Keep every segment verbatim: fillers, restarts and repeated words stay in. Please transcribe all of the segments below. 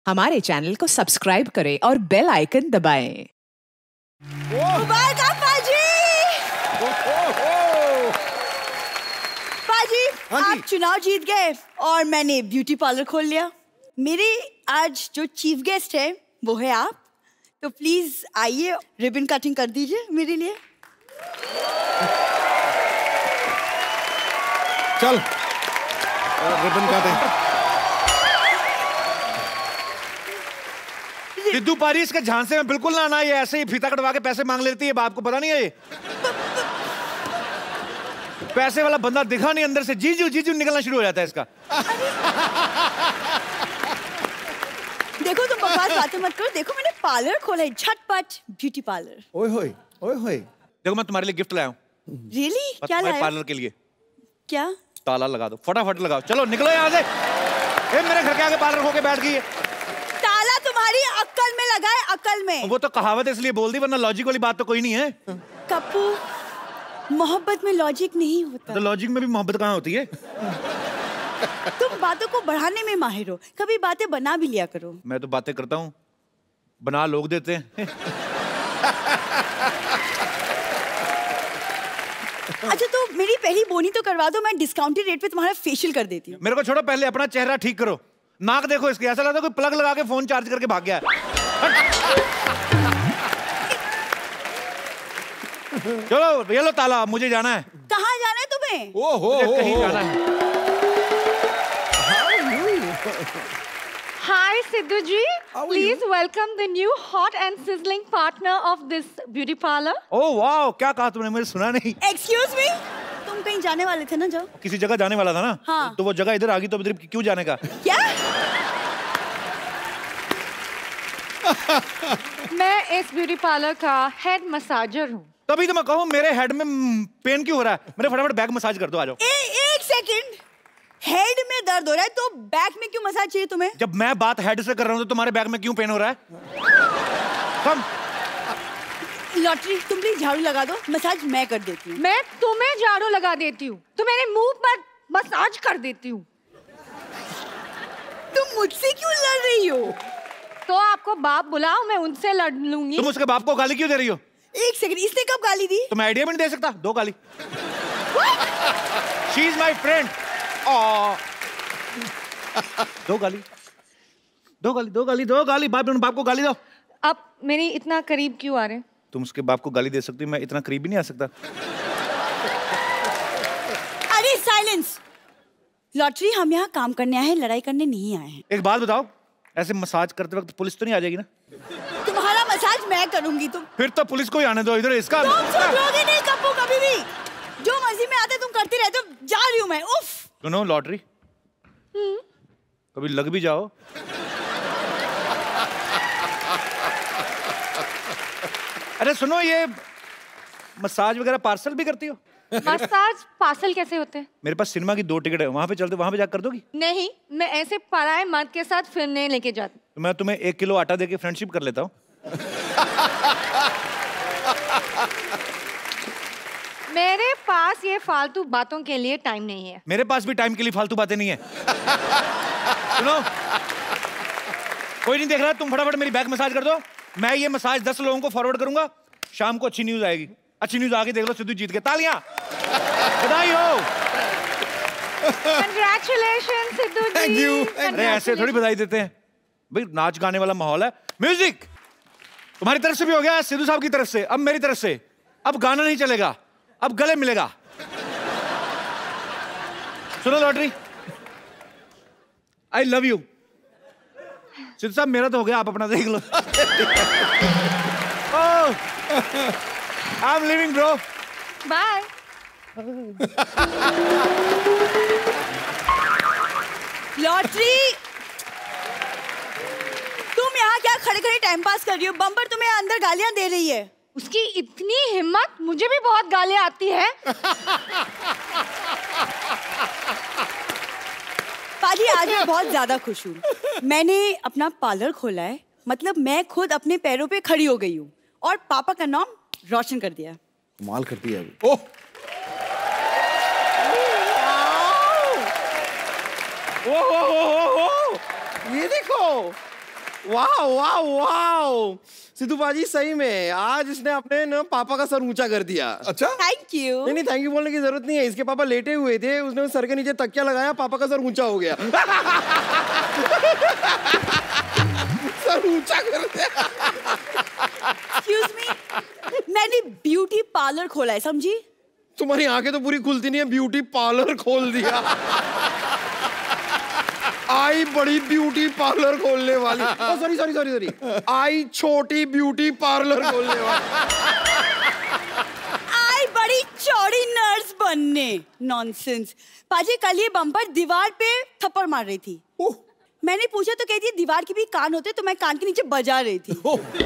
हमारे चैनल को सब्सक्राइब करें और बेल आइकन दबाएं। मुबारक पाजी। पाजी, हाँ आप चुनाव जीत गए और मैंने ब्यूटी पार्लर खोल लिया। मेरे आज जो चीफ गेस्ट है वो है आप, तो प्लीज आइए रिबन कटिंग कर दीजिए मेरे लिए। चल रिबन काटे। सिद्धू पारी, इसके झांसे में बिल्कुल ना आना, ये ऐसे ही फीता कटवा के पैसे मांग लेती है, बाप को पता नहीं है ये। पैसे वाला बंदा दिखा नहीं, अंदर से जीजू जीजू निकलना शुरू हो जाता है इसका। देखो तुम बकवास बातें मत करो, देखो मैंने पार्लर खोला है, झटपट ब्यूटी पार्लर। ओए होए ओए होए। देखो मैं तुम्हारे लिए गिफ्ट लाया हूँ। रियली? क्या लाया? पार्लर के लिए। क्या? ताला लगा दो, फटाफट लगाओ, चलो निकलो यहाँ से। ए, मेरे घर के आगे पार्लर होके बैठ गई है। ताला तुम्हारी अक्ल में लगा है, अक्ल में। वो तो कहावत इसलिए बोल दी, वरना लॉजिक वाली बात तो कोई नहीं है। कप्पू, मोहब्बत में लॉजिक नहीं होता। तो लॉजिक में भी मोहब्बत कहाँ होती है? तुम बातों को बढ़ाने में माहिर हो, कभी बातें बना भी लिया करो। मैं तो बातें करता हूँ, बना लोग देते हैं। अच्छा तो मेरी पहली बोनी तो करवा दो, मैं डिस्काउंटेड रेट पे तुम्हारा फेशियल कर देती हूँ। मेरे को छोड़ो, पहले अपना चेहरा ठीक करो। नाक देखो इसकी, ऐसा लगता है कोई प्लग लगा के फोन चार्ज करके भाग गया है। चलो ये लो ताला, मुझे जाना है। कहाँ जाना है तुम्हें? ओ हो मुझे कहीं जाना है। Hi Sidhu ji, please welcome the new hot and sizzling partner of this beauty parlor. ओह वाह, क्या कहा तुमने, मुझे सुना नहीं। Excuse me, तुम कहीं जाने वाले थे ना? जाओ। किसी जगह जाने वाला था ना? हाँ। तो वो जगह इधर आ गई, तो इधर क्यों जाने का? क्या? मैं इस ब्यूटी पार्लर का हेड मसाजर हूँ। तभी तो मैं कहूँ, मेरे हेड में पेन क्यों हो रहा है? मेरे फटाफट बैक मसाज कर दो, आ जाओ। ए, एक सेकंड, हेड में दर्द हो रहा है तो बैक में क्यों मसाज चाहिए तुम्हें? जब मैं बात हेड से कर रहा हूँ तो तुम्हारे बैक में क्यों पेन हो रहा है? कम। लॉटरी, तुम प्लीज झाड़ू लगा दो, मसाज मैं कर देती हूँ। मैं तुम्हें झाड़ू लगा देती हूँ, तो मेरे मुंह पर मसाज कर देती हूँ। तुम मुझसे क्यों लड़ रही हो? तो आपको बाप बुलाओ, मैं उनसे लड़ लूंगी। तुम उसके बाप को गाली क्यों दे रही हो? एक सेकंड, इसने कब गाली दी? तो मैं आइडिया भी नहीं दे सकता, दो गाली। She is my friend. दो गाली, दो गाली, दो गाली, दो गाली, बाप बाप को गाली दो। अब मेरी इतना करीब क्यों आ रहे? तुम उसके बाप को गाली दे सकती हो, मैं इतना करीब भी नहीं आ सकता। अरे साइलेंस! लॉटरी, हम यहाँ काम करने आए हैं, लड़ाई करने नहीं आए हैं। एक बात बताओ, ऐसे मसाज करते वक्त पुलिस तो नहीं आ जाएगी ना? तुम्हारा मसाज मैं करूंगी। तुम फिर तो पुलिस को ही आने दो इधर। इसका तुम सुधरोगे नहीं कप्पू, कभी भी। जो मर्जी में आते तुम करती रहते हो। जा रही हूँ मैं। उफ। सुनो लॉटरी, कभी लग भी जाओ। अरे सुनो, ये मसाज वगैरह पार्सल भी करती हो? मसाज पार्सल कैसे होते हैं? मेरे पास सिनेमा की दो टिकट है, वहां पे चलते, वहां पे जाकर कर दोगी? नहीं, मैं ऐसे पराए मर्द के साथ फिल्म नहीं लेके जाती। तो मैं तुम्हें एक किलो आटा देके फ्रेंडशिप कर लेता हूँ। मेरे पास ये फालतू बातों के लिए टाइम नहीं है। मेरे पास भी टाइम के लिए फालतू बातें नहीं है। सुनो, कोई नहीं देख रहा, तुम फटाफट मेरी बैक मसाज कर दो। मैं ये मसाज दस लोगों को फॉरवर्ड करूंगा, शाम को अच्छी न्यूज आएगी। अच्छी न्यूज आगे देख लो, सिद्धू जीत गए। तालियां, बधाई हो। Congratulations Sidhu ji. Thank you. अरे ऐसे थोड़ी बधाई देते हैं भाई, नाच गाने वाला माहौल है। म्यूजिक तुम्हारी तरफ से भी हो गया, सिद्धू साहब की तरफ से, अब मेरी तरफ से। अब गाना नहीं चलेगा, अब गले मिलेगा। सुनो lottery, I love you. Sidhu साहब मेरा तो हो गया, आप अपना देख लो। I am living bro. Bye. Lottery, तुम यहाँ क्या खड़े खड़े टाइम पास कर रही हो? बम्पर तुम्हें अंदर गालियां दे रही है। उसकी इतनी हिम्मत, मुझे भी बहुत गालियां आती है। पाजी, आज मैं बहुत ज्यादा खुश हूँ। मैंने अपना पार्लर खोला है, मतलब मैं खुद अपने पैरों पे खड़ी हो गई हूँ और पापा का नाम रोशन कर दिया। कमाल करती है अभी। ओह ओ हो हो हो हो, ये देखो, वाह वाह वाह सिद्धू बाजी, सही में आज इसने अपने ना पापा का सर ऊंचा कर दिया। अच्छा, थैंक यू। नहीं नहीं थैंक यू बोलने की जरूरत नहीं है। इसके पापा लेटे हुए थे, उसने सर के नीचे तकिया लगाया, पापा का सर ऊंचा हो गया। सर ऊंचा कर दिया। एक्सक्यूज मी, मैंने ब्यूटी पार्लर खोला है, समझी? तुम्हारी आंखें तो पूरी खुलती नहीं है, ब्यूटी पार्लर खोल दिया। आई बड़ी ब्यूटी पार्लर खोलने वाली, सॉरी सॉरी सॉरी सॉरी आई छोटी ब्यूटी पार्लर खोलने वाली, आई बड़ी चौड़ी नर्स बनने। नॉनसेंस। पाजी, कल ये बम्पर दीवार पे थप्पड़ मार रही थी। मैंने पूछा तो कहती है दीवार के भी कान होते, तो मैं कान के नीचे बजा रही थी।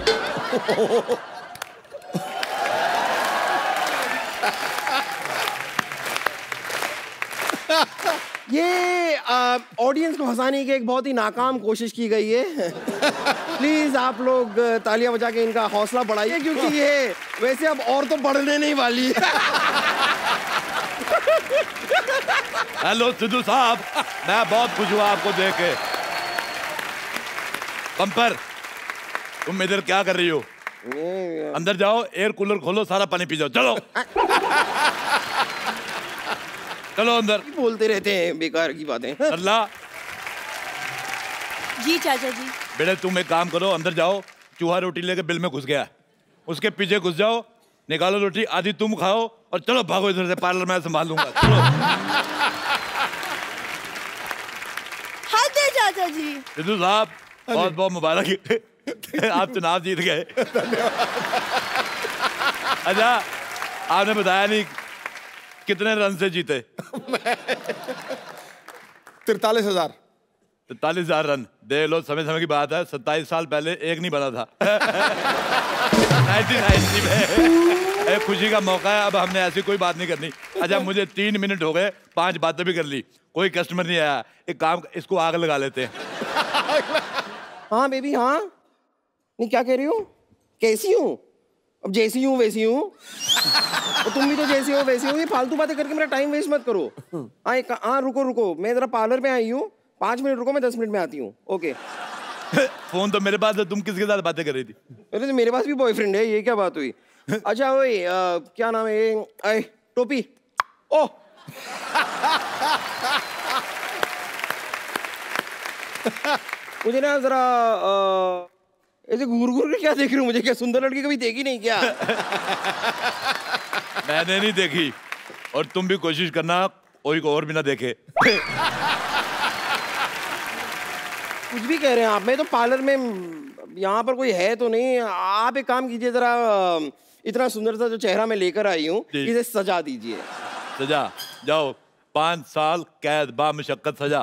ये ऑडियंस को हंसाने की एक बहुत ही नाकाम कोशिश की गई है। प्लीज आप लोग तालियां बजा के इनका हौसला बढ़ाइए, क्योंकि ये वैसे अब और तो बढ़ने नहीं वाली है। हेलो सिद्धू साहब, मैं बहुत खुश हुआ आपको देख के। बम्पर, तुम इधर क्या कर रही हो? अंदर जाओ, एयर कूलर खोलो, सारा पानी पी जाओ। चलो चलो अंदर। बोलते रहते हैं बेकार की बातें। अल्लाह जी चाचा जी। बेटे तुम एक काम करो, अंदर जाओ, चूहा रोटी लेके बिल में घुस गया, उसके पीछे घुस जाओ, निकालो रोटी, आधी तुम खाओ और चलो भागो इधर से, पार्लर मैं संभाल लूंगा। चलो। हाँ दे चाचा जी। सिद्धू साहब बहुत बहुत मुबारक, आप चुनाव जीत गए। अच्छा, आपने बताया नहीं कितने रन से जीते? तिरतालीस हजार तैतालीस हजार रन। देख लो, समय समय की बात है, सत्ताईस साल पहले एक नहीं बना था। नाइनटीन नाइंटी में। एक खुशी का मौका है, अब हमने ऐसी कोई बात नहीं करनी। अच्छा, मुझे तीन मिनट हो गए, पांच बातें भी कर ली, कोई कस्टमर नहीं आया। एक काम, इसको आग लगा लेते हैं। हाँ बेबी, हाँ नहीं क्या कह रही हो? कैसी हूँ? अब जैसी हूँ वैसी हूँ। तो तुम भी तो जैसी हो वैसी हो। ये फालतू बातें करके मेरा टाइम वेस्ट मत करो। हाँ एक हाँ रुको रुको, मैं जरा पार्लर पे आई हूँ, पाँच मिनट रुको, मैं दस मिनट में आती हूँ। ओके। फोन तो मेरे पास है, तुम किसके साथ बातें कर रही थी? अरे तो मेरे पास भी बॉयफ्रेंड है, ये क्या बात हुई? अच्छा ओए, क्या नाम है? अरे टोपी। ओह मुझे ना जरा ऐसे घूर घूर के क्या देख रही हूँ? मुझे क्या सुंदर लड़की कभी देखी नहीं क्या? मैंने नहीं देखी, और तुम भी कोशिश करना कोई को और भी ना देखे। कुछ भी कह रहे हैं आप। मैं तो पार्लर में, यहाँ पर कोई है तो नहीं। आप एक काम कीजिए, जरा इतना सुंदर सा जो चेहरा मैं लेकर आई हूँ, इसे सजा दीजिए। सजा? जाओ, पांच साल कैद बा मुशक्कत सजा।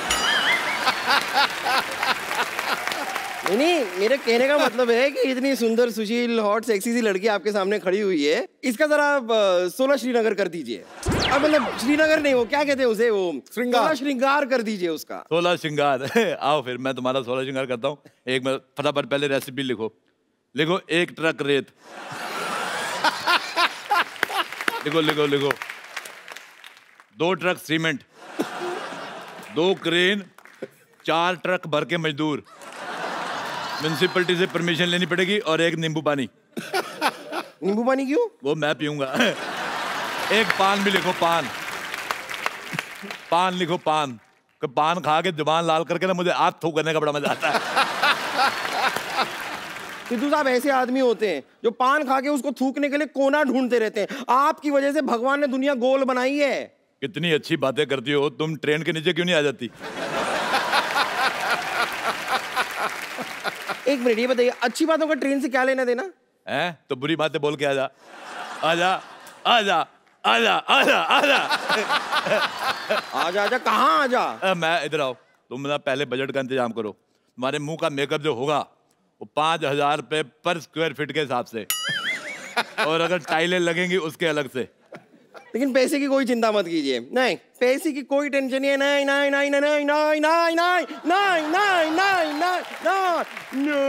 नहीं नहीं, मेरे कहने का मतलब है कि इतनी सुंदर सुशील हॉट सेक्सी सी लड़की आपके सामने खड़ी हुई है, इसका जरा सोलह श्रीनगर कर दीजिए। अब मतलब श्रीनगर नहीं, वो क्या कहते हैं उसे, वो श्रृंगार श्रृंगार कर दीजिए उसका। सोलह श्रृंगार। आओ फिर मैं तुम्हारा सोलह श्रृंगार करता हूँ। एक मिनट, फटाफट पहले रेसिपी लिखो। लिखो, एक ट्रक रेत। लिखो लिखो लिखो। दो ट्रक सीमेंट, दो क्रेन, चार ट्रक भर के मजदूर, म्युनिसिपैलिटी से परमिशन लेनी पड़ेगी, और एक नींबू पानी। नींबू पानी क्यों? वो मैं पीऊंगा। एक पान भी लिखो, पान। पान लिखो, पान। पान खा के जुबान लाल करके ना मुझे हाथ थूक करने का बड़ा मजा आता है। सिद्धू साहब ऐसे आदमी होते हैं जो पान खा के उसको थूकने के लिए कोना ढूंढते रहते हैं। आपकी वजह से भगवान ने दुनिया गोल बनाई है। कितनी अच्छी बातें करती हो तुम, ट्रेन के नीचे क्यों नहीं आ जाती? एक मिनट, ये बताइए, अच्छी बातों का ट्रेन से क्या लेना देना है? तो बुरी बातें बोल के आजा, आजा, आजा, आजा, आजा, आजा। आजा आजा, कहाँ आजा? मैं इधर आओ। तुम ना पहले बजट का इंतजाम करो। तुम्हारे मुंह का मेकअप जो होगा वो पांच हजार रुपए पर स्क्वायर फीट के हिसाब से, और अगर टाइलें लगेंगी उसके अलग से। लेकिन पैसे की कोई चिंता मत कीजिए। नहीं, पैसे की कोई टेंशन नहीं है। नहीं नहीं नहीं नहीं नहीं नहीं नहीं नहीं नहीं नहीं नहीं नहीं।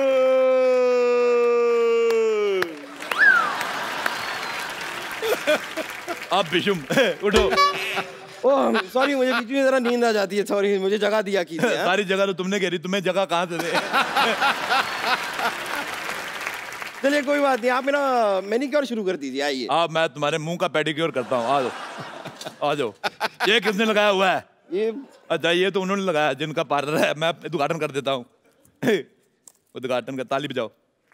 अब बिशुम उठो। ओह सॉरी, मुझे बीच में जरा नींद आ जाती है, सॉरी, मुझे जगह दिया की सारी जगह तो तुमने घेरी, तुम्हें जगह कहाँ से दे? चलिए कोई बात नहीं, आप मेरा मैनिक्योर शुरू कर दीजिए, आइए। आप, मैं तुम्हारे मुंह का पेडिक्योर करता हूँ, आ जाओ आ जाओ। ये किसने लगाया हुआ है? ये अच्छा, ये तो उन्होंने लगाया जिनका पार्लर है। मैं उद्घाटन कर देता हूँ। उद्घाटन का, ताली बजाओ।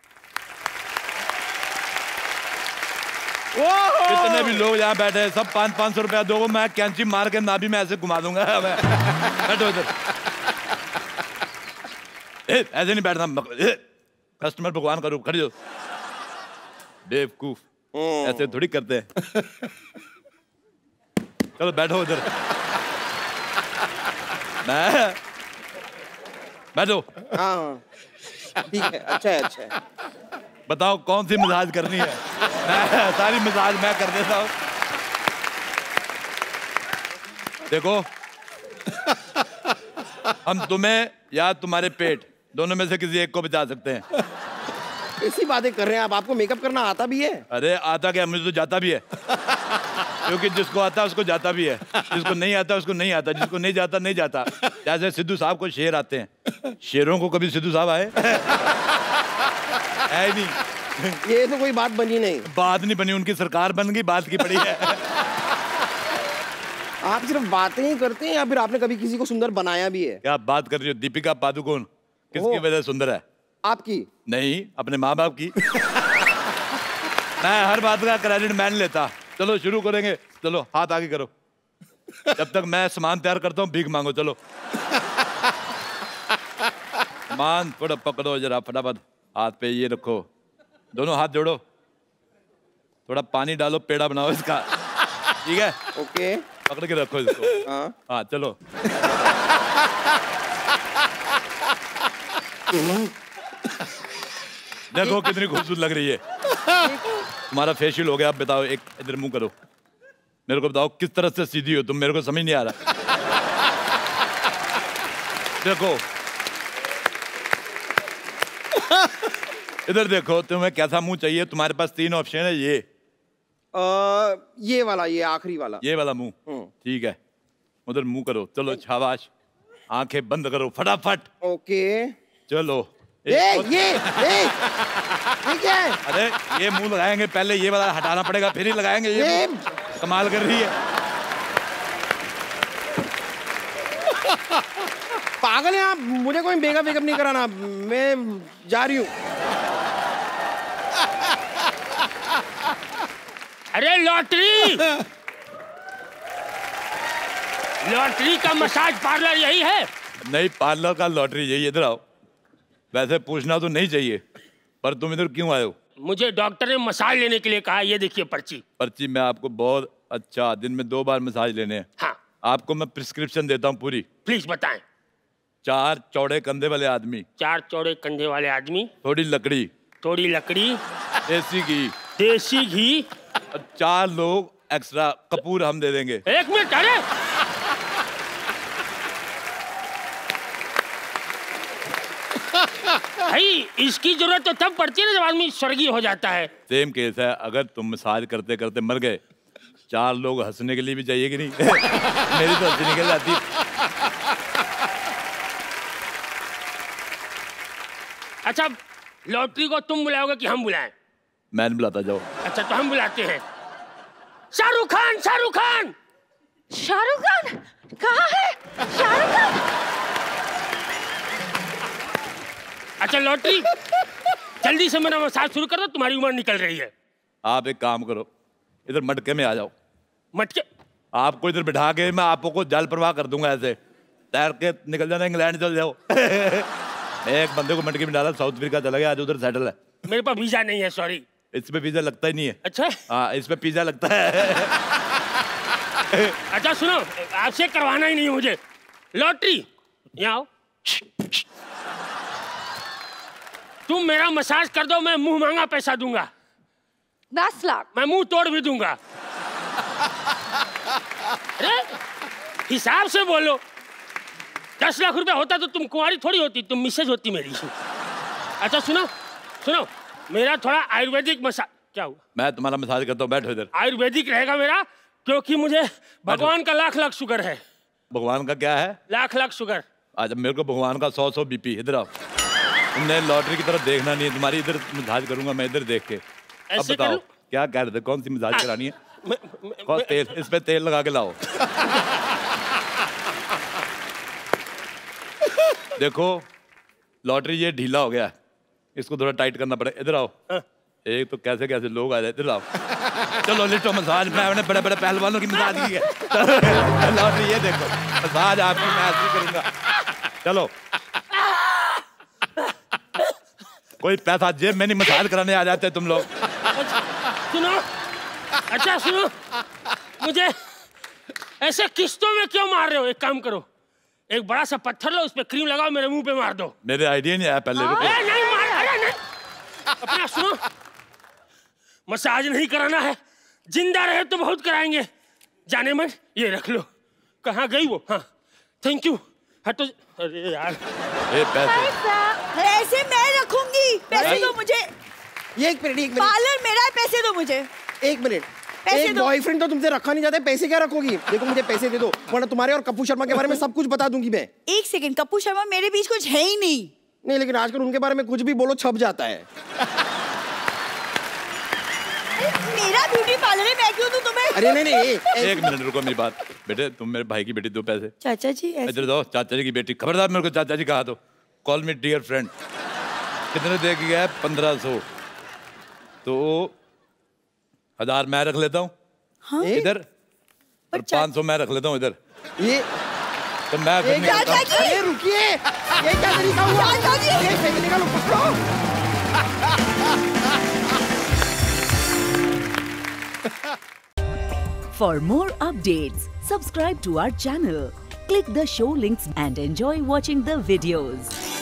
जितने भी लोग यहाँ बैठे हैं सब पाँच पाँच सौ रुपया दो, मैं कैंची मार के नाभि में ऐसे घुमा दूंगा। बैठो इधर। ऐसे नहीं बैठना, कस्टमर भगवान का रूप, खड़ी हो। बेवकूफ, ऐसे थोड़ी करते हैं। चलो बैठो इधर। मैं बैठो। हाँ ठीक है, अच्छा है, अच्छा है। बताओ कौन सी मसाज करनी है? मैं सारी मसाज मैं कर देता हूँ। देखो, हम तुम्हें या तुम्हारे पेट दोनों में से किसी एक को बचा सकते हैं। ऐसी बातें कर रहे हैं आप, आपको मेकअप करना आता भी है? अरे आता क्या, मुझे तो जाता भी है। क्योंकि जिसको आता है उसको जाता भी है, जिसको नहीं आता उसको नहीं आता, जिसको नहीं जाता नहीं जाता। जैसे सिद्धू साहब को शेर आते हैं, शेरों को कभी सिद्धू साहब आए? है नहीं। ये तो कोई बात बनी नहीं। बात नहीं बनी, उनकी सरकार बन गई, बात की पड़ी है। आप सिर्फ बातें ही करते हैं या फिर आपने कभी किसी को सुंदर बनाया भी है? क्या बात कर रही हो? दीपिका पादुकोण किसकी वजह से सुंदर है? आपकी नहीं, अपने माँ बाप की। मैं हर बात का क्रेडिट मैं नहीं लेता। चलो शुरू करेंगे, चलो हाथ आगे करो। जब तक मैं सामान तैयार करता हूँ भीख मांगो। चलो मान थोड़ा पकड़ो जरा फटाफट, हाथ पे ये रखो, दोनों हाथ जोड़ो, थोड़ा पानी डालो, पेड़ा बनाओ इसका, ठीक है? ओके, पकड़ के रखो इसको। हाँ हाँ चलो। देखो कितनी खूबसूरत लग रही है। तुम्हारा फेशियल हो गया, अब बताओ, एक इधर मुंह करो, मेरे को बताओ किस तरह से सीधी हो तुम, मेरे को समझ नहीं आ रहा। देखो इधर देखो, तुम्हें कैसा मुंह चाहिए? तुम्हारे पास तीन ऑप्शन है, ये आ, ये वाला, ये आखिरी वाला, ये वाला मुंह, ठीक है? उधर मुंह करो, चलो शाबाश। आंखें बंद करो फटाफट। ओके चलो। ये ये ये ठीक है। अरे ये मुंह लगाएंगे, पहले ये वाला हटाना पड़ेगा, फिर ही लगाएंगे। ये, ये... कमाल कर रही है। पागल है आप, मुझे कोई मेकअप वेकअप नहीं कराना, मैं जा रही हूँ। अरे लॉटरी, लॉटरी का मसाज पार्लर यही है? नहीं, पार्लर का लॉटरी यही। इधर आओ। वैसे पूछना तो नहीं चाहिए, पर तुम इधर क्यों आए हो? मुझे डॉक्टर ने मसाज लेने के लिए कहा। ये देखिए पर्ची। पर्ची मैं आपको बहुत अच्छा, दिन में दो बार मसाज लेने हैं। हाँ। आपको मैं प्रिस्क्रिप्शन देता हूँ पूरी। प्लीज बताएं। चार चौड़े कंधे वाले आदमी, चार चौड़े कंधे वाले आदमी, थोड़ी लकड़ी, थोड़ी लकड़ी, देसी घी, देसी घी, चार लोग एक्स्ट्रा कपूर हम दे देंगे। एक मिनट, अरे भाई इसकी जरूरत तो तब पड़ती है ना जब आदमी स्वर्गीय हो जाता है। सेम केस है, अगर तुम मसाज करते करते मर गए, चार लोग हंसने के लिए भी चाहिए कि नहीं? मेरी तो हंसी निकल जाती। अच्छा, लॉटरी को तुम बुलाओगे कि हम बुलाएं? मैं नहीं बुलाता, जाओ। अच्छा तो हम बुलाते हैं। शाहरुख खान, शाहरुख खान। शाहरुख खान कहाँ है? शाहरुख खान। अच्छा लॉटरी, जल्दी से मेरा मसाज शुरू कर दो, तुम्हारी उम्र निकल रही है। आप एक काम करो, इधर मटके में आ जाओ। मटके? आपको इधर बिठा के मैं आपको जल प्रवाह कर दूंगा, ऐसे तैर के निकल जाना, इंग्लैंड चल जाओ। एक बंदे को मटके में डाला, साउथ अफ्रीका चला गया, आज उधर सेटल है। मेरे पास वीजा नहीं है, सॉरी। इस पे वीजा लगता ही नहीं है। अच्छा। हाँ, इस पे पिज्जा लगता है। अच्छा सुनो, आपसे करवाना ही नहीं मुझे। लॉटरी यहाँ आओ। तुम मेरा मसाज कर दो, मैं मुंह मांगा पैसा दूंगा। दस लाख। मैं मुंह तोड़ भी दूंगा। अरे हिसाब से बोलो। दस लाख रुपया होता तो तुम कुंवारी थोड़ी होती, तुम मिसेज होती मेरी। अच्छा सुनो सुनो, मेरा थोड़ा आयुर्वेदिक मसाज। क्या हुआ? मैं तुम्हारा मसाज करता हूँ, बैठो इधर। आयुर्वेदिक रहेगा मेरा, क्योंकि मुझे भगवान का लाख लाख शुगर है। भगवान का क्या है? लाख लाख शुगर। आज मेरे को भगवान का सौ सौ बीपी। इधर आओ, तुमने लॉटरी की तरफ देखना नहीं है, तुम्हारी इधर मसाज करूंगा मैं इधर देख के। अब बताओ क्या कह रहे थे, कौन सी मसाज करानी है? मैं, कौन तेल, इस पे तेल लगा के लाओ। देखो लॉटरी ये ढीला हो गया, इसको थोड़ा टाइट करना पड़ेगा। इधर आओ, एक तो कैसे कैसे लोग आ जाए। इधर आओ, चलो लिटो मसाज। मैंने बड़े बड़े पहलवानों की मसाज की है। लॉटरी ये देखो, मसाज आपकी मैं ऐसी करूंगा। चलो, कोई पैसा जेब में नहीं, मसाज कराने आ जाते तुम लोग। सुनो, अच्छा सुनो, मुझे ऐसे किस्तों में क्यों मार रहे हो? एक काम करो, एक बड़ा सा पत्थर लो, उस पे क्रीम लगाओ, मेरे मुंह पे मार दो। मेरे आइडिया नहीं आया पहले। रुको, नहीं मार, अरे नहीं। अपना सुनो, मसाज नहीं कराना है, जिंदा रहे तो बहुत कराएंगे। जाने मन, ये रख लो। कहाँ गई वो? हाँ, थैंक यू। हटो। अरे यार, ए पैसे पैसे मैं रखूंगी, पैसे दो मुझे। ये एक मिनट, एक मिनट, पार्लर मेरा है, पैसे दो मुझे। एक मिनट। पैसे एक दो। बॉयफ्रेंड तो तुमसे रखा नहीं जाता है, पैसे क्या रखोगी? देखो मुझे पैसे दे दो, वरना तुम्हारे और कपूर शर्मा के बारे में सब कुछ बता दूंगी मैं। एक सेकंड, कपूर शर्मा मेरे बीच कुछ है ही नहीं। नहीं, लेकिन आजकल उनके बारे में कुछ भी बोलो छप जाता है। मेरा ब्यूटी पार्लर है, मैं क्यों दूं तुम्हें? अरे नहीं नहीं, एक मिनट रुको, मेरी बात। बेटे तुम मेरे भाई की बेटी, दो पैसे। चाचा जी इधर दो, चाचा जी की बेटी। खबरदार मेरे को चाचा जी कहा तो। Call me dear friend. कितने दे के गया? पंद्रह सौ। तो हजार मैं रख लेता हूँ। हाँ? इधर, और पाँच सौ मैं रख लेता हूँ इधर। ये तो मैं फिर नहीं चाचा करता। जी, अरे रुकिए, ये क्या तरीका हुआ? चाचा जी, ये फेंकने का लो, पकड़ो। For more updates, subscribe to our channel, click the show links and enjoy watching the videos.